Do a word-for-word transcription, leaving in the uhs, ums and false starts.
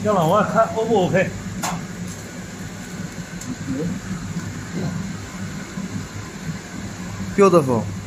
要往外看 O 不 OK？ Beautiful.